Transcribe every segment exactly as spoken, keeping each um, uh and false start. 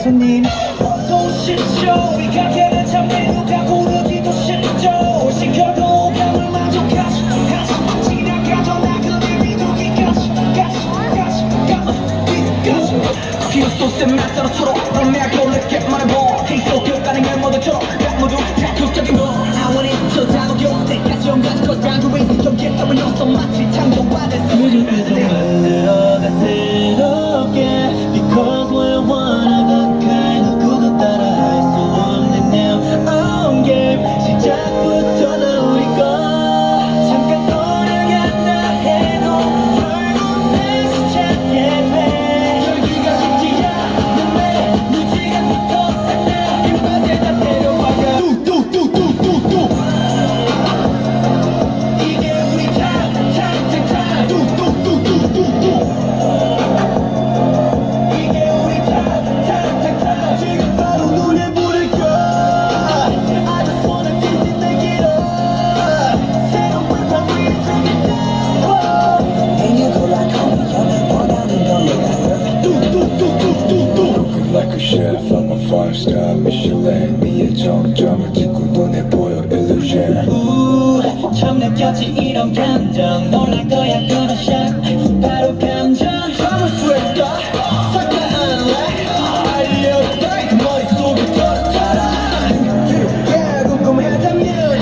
손님 어서 오십시오. 이 가게는 참 메뉴가 고르기도 쉽죠. 시켜도 병을 만족하시 하시 지나가던 나그네 비둘기까지 까지 까지 까지 쿠키로 소스에 맛대로 초록 럼매하고 늦게 말해봐 테이스로 교가는 게 모두처럼 딱 모두 자극적인 거 I want it 저 단어 곁에까지 온갖 cause boundaries 경계 따윈 없어 마치 창조 안에서 요즘 계속 만들어가 새롭게 Because we're one of a kind 누구도 따라 할 수 없는 new own game 시작부터 다 우리 거 잠깐 돌아간다 해도 결국 다시 찾게 돼 열기가 식지 않는 내 무지개부터 싹다 입맛에 다 데려와가 뚝뚝뚝뚝뚝뚝 이게 우리 time time time time 뚝뚝뚝뚝뚝뚝 이게 우리 time time time time 지금 바로 눈에 불을 켜 I just wanna taste it make it up 새로운 판 위에 take it down 메뉴 골라 커피야 원하는 건 내가 serve 뚝뚝뚝뚝뚝뚝 Looking like a chef, I'm a five-star Michelin 네의 정점을 찍고 눈에 보여 illusion 우 처음 느꼈지 이런 감정 놀랄 거야 그런 샷 바로 감정 참을 수 있다 싹다 unlike 알려봐 그 머릿속을 털어라 yeah 궁금하다면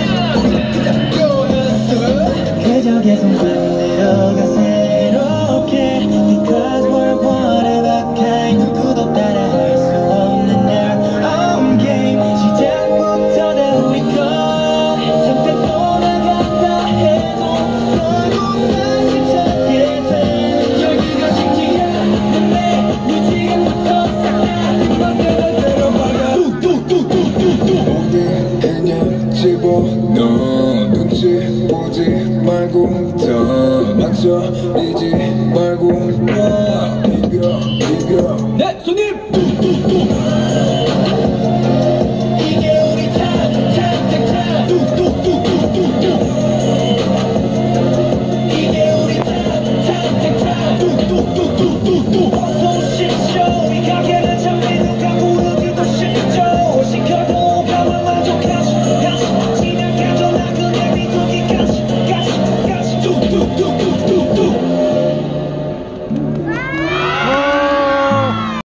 부탁 그저 계속 만들어가 새롭게 Because we're one of a kind 누구도 따라 할 수 없는 our own game 시작부터 다 우리 거 잠깐 돌아간다 해도 결국 다시 찾게 돼 열기가 식지 않는 내 무지개부터 싹다 입맛대로 데려와가 뚝뚝뚝뚝뚝뚝 어디 그냥 집어넣어 눈치 보지 말고 더 망설이지 말고 와 비벼 비벼 네 손님 뚝뚝뚝